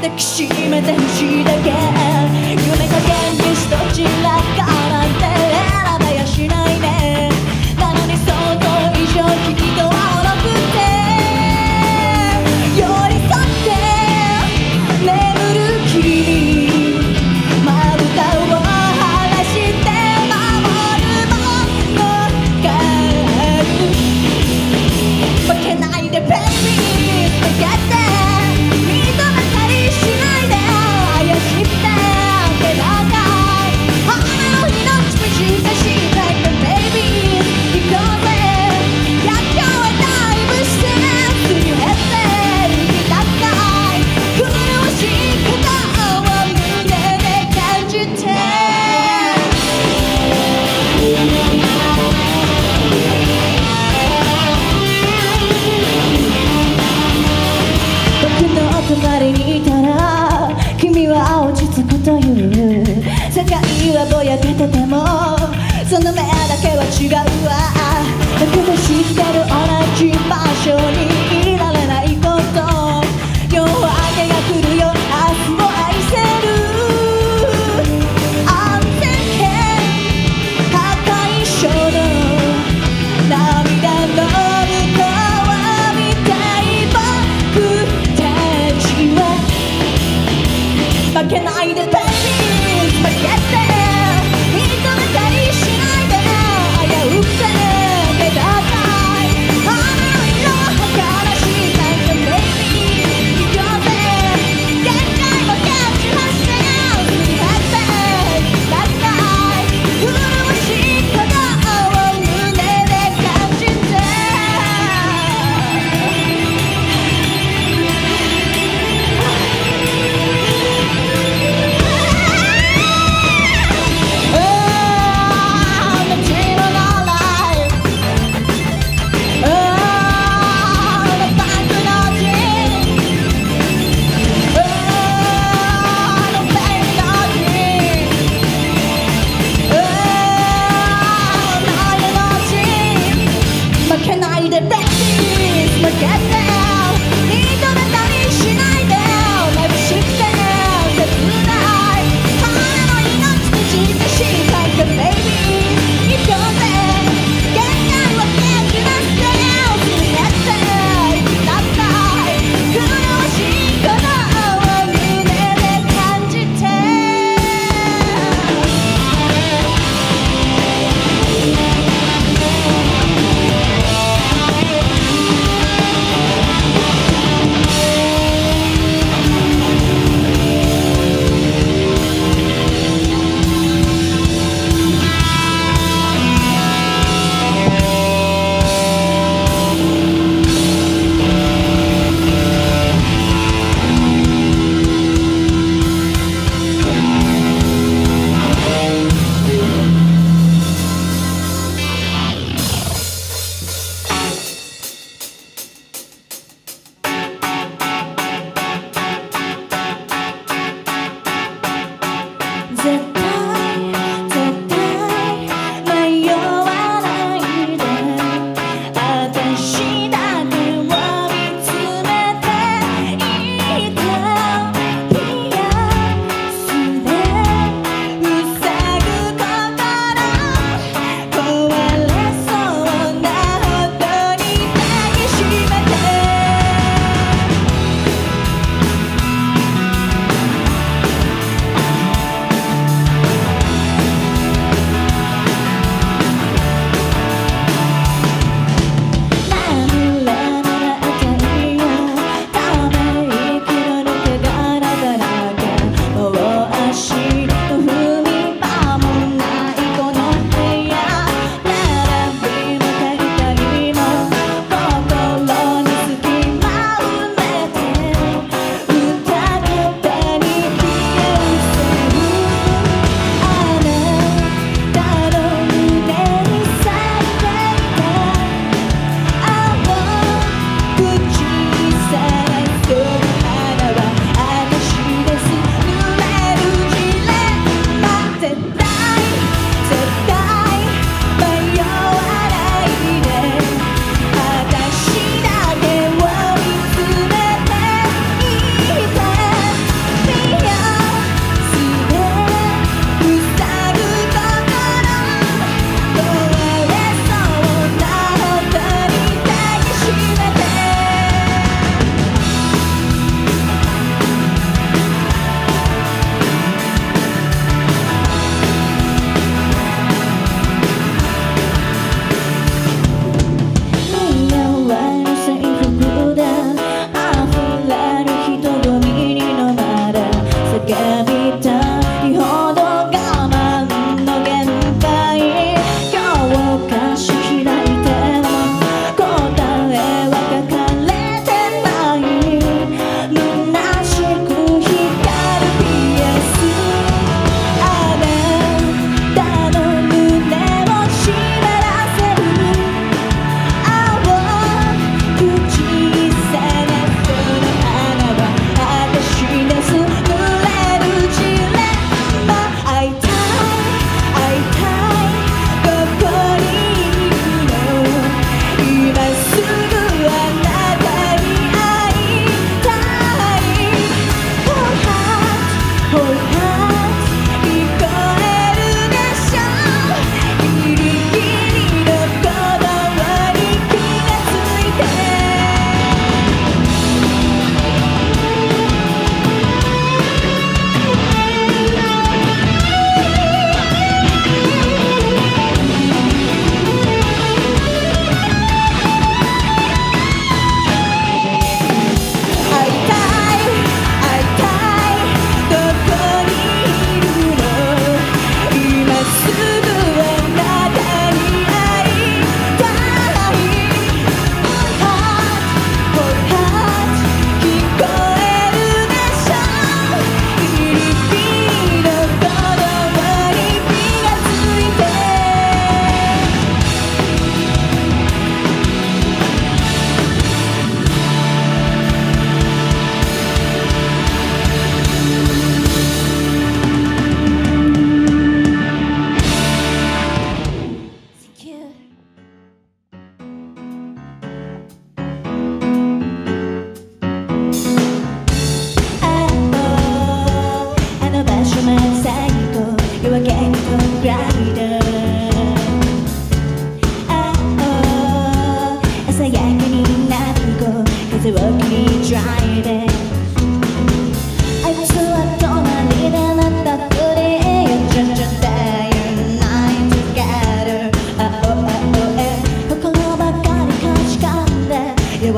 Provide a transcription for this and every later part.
抱きしめてほしいだけ。夢と現実どちらかなんて選べやしないね。なのに想像以上君とは愚くて、寄り添って眠る君、まぶたを晴らして守るものがある。負けないでベイビー、負けて認めたりしないで。怪しくて気高い花の命短したいベイビー、行こうぜ。逆境はだいぶしてすり減って行きたい。苦しい方を胸で感じて。僕の隣にいたら君は落ち着くという。世界はぼやけててもその目だけは違うわ。だけど知ってる同じ場所にいられないこと。夜明けが来るよ明日を愛せる。安全圏破壊症の涙の向こうみたい。僕たちは負けないでベイビー、負けて認めたりしないで。危うくて手高い花の色を儚したいベイビー、行こうぜ。限界もキャッチ発してすり減って高い苦しい鼓動を胸で感じて。負けないでベイビー、負けて認めたりしないで。眩しくて切ない花の命短したいベイビー、行こうぜ。限界は消えずなってすり減って行きたい。苦しい鼓動を胸で感じて。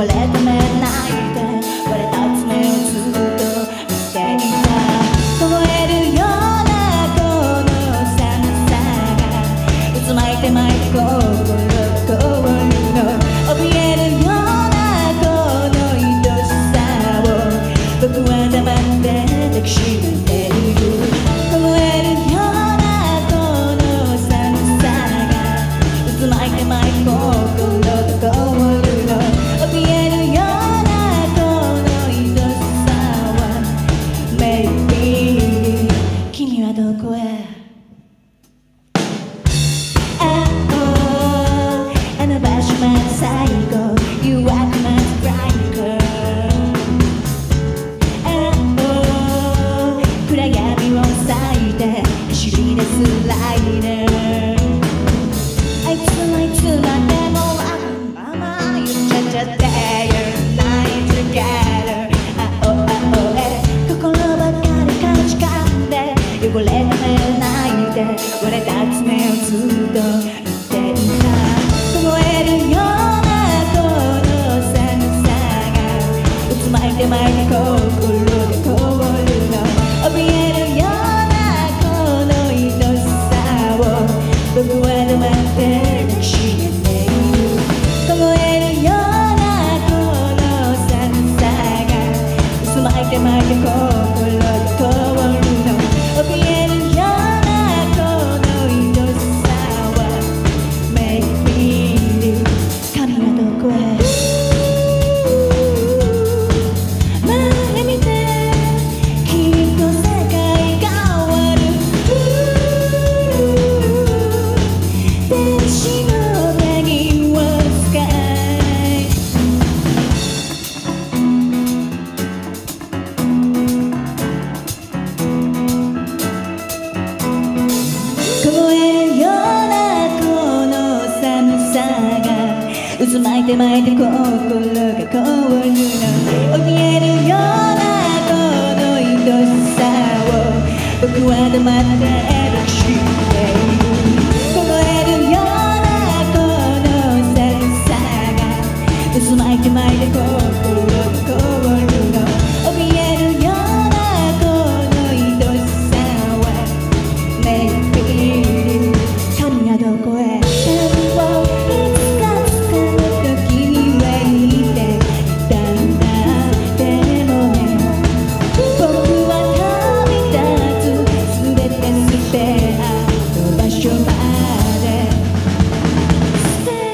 れ止めないで割れた爪をずっと見ていた凍えるようなこの寒さが渦巻いて巻いて心が凍るの怯えるようなこの愛しさを僕は黙って抱きしめている凍えるようなこの寒さが渦巻いて巻いて心が凍るの怯えるようなこの愛しさは Maybe 君はどこへあの場所まで最後誘惑までブライク暗闇を裂いて走り出すライダーあいつまでもわがまま言っちゃって You're not together 心ばかりかじかんで汚れた目ないで割れた爪をずっと見ていた凍えるようなこの寒さが渦巻いて巻いて心が凍るの怯えるようなこの愛しさを僕は黙って抱きしめている凍えるようなこの寒さが渦巻いて巻いて心が凍るの怯えるようなこの愛しさは Maybe 神はどこへ前見てきっと世界が終わる天使の手には使え凍えるようなこの寒さが渦巻いて巻いて心が凍るの怯えるようなこの愛しさを僕は黙って抱きしめている凍えるようなこの寒さが渦巻いて巻いて心が凍るの怯えるようなこの愛しさは Maybe 神はどこへ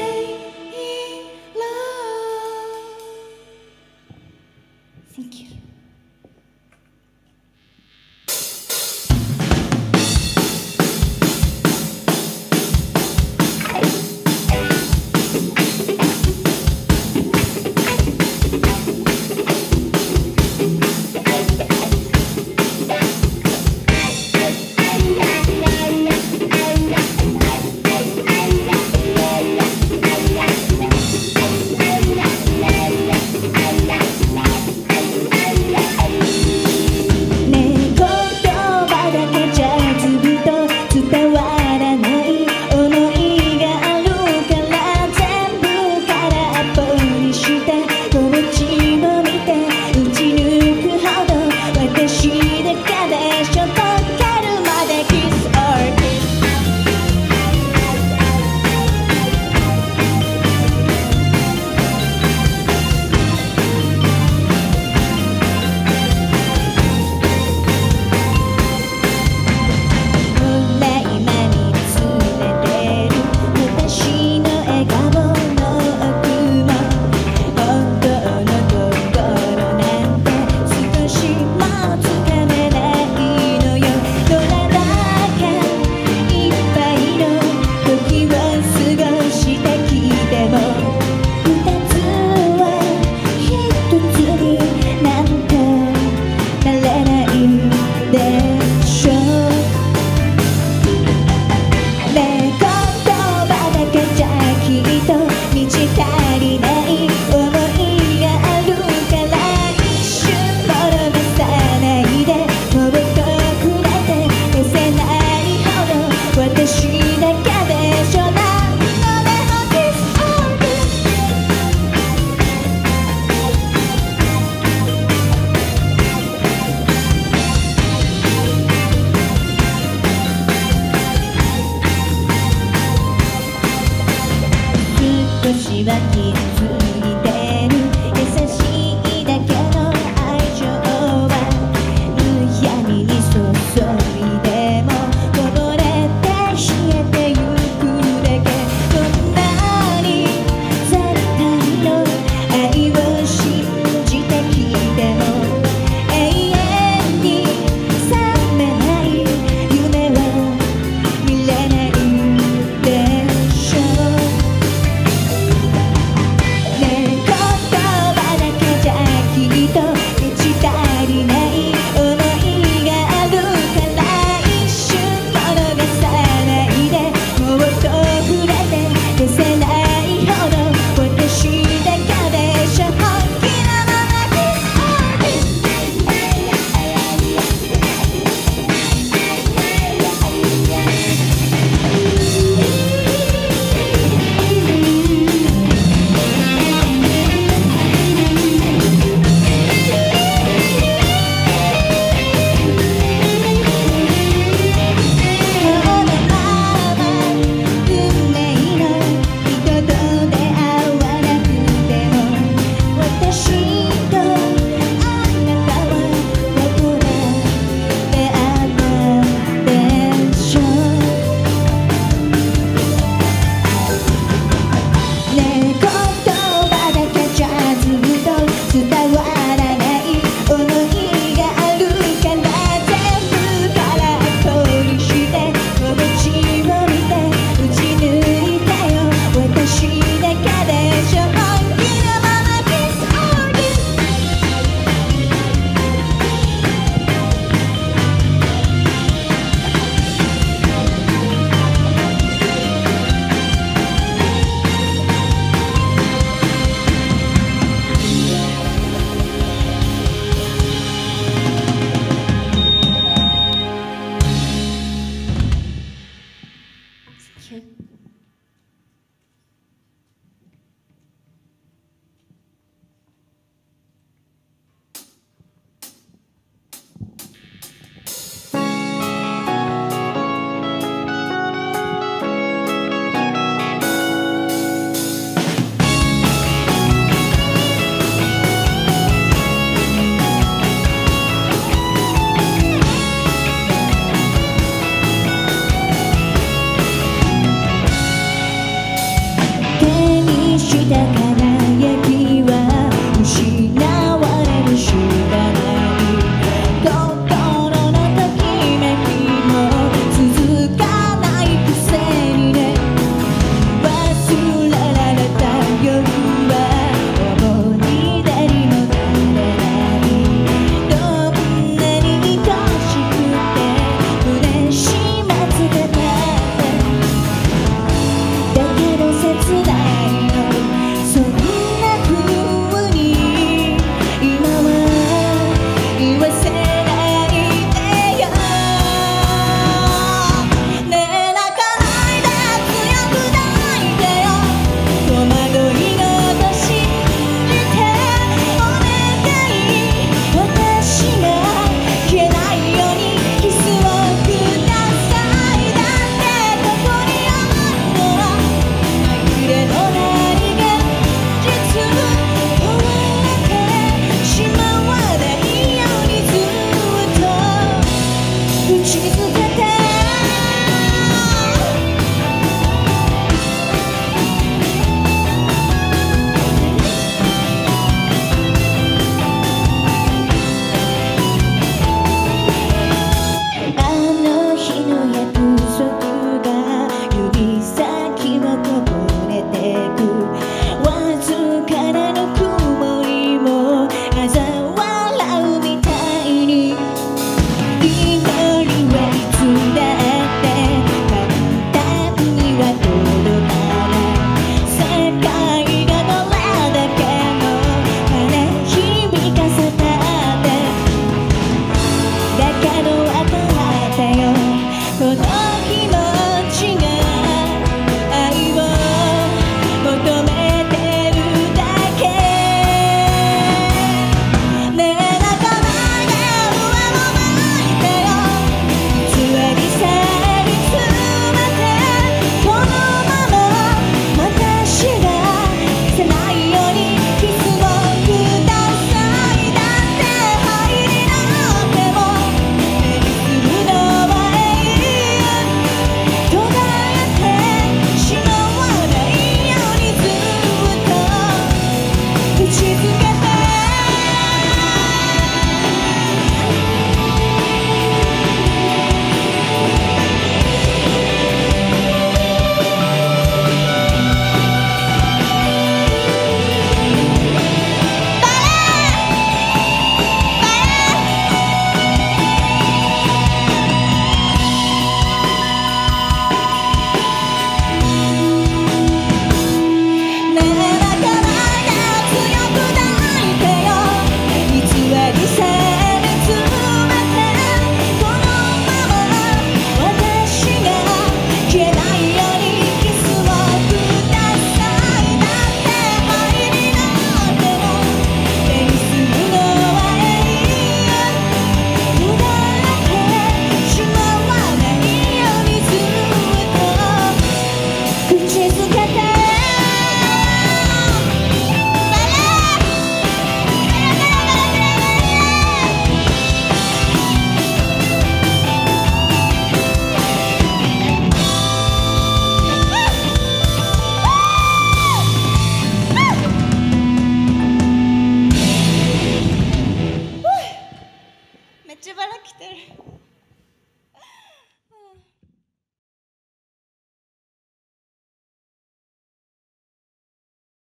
Thank you.